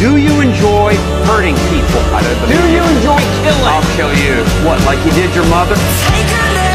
Do you enjoy hurting people? I don't Do believe you enjoy killing? I'll kill you. What, like you did your mother? Take a look.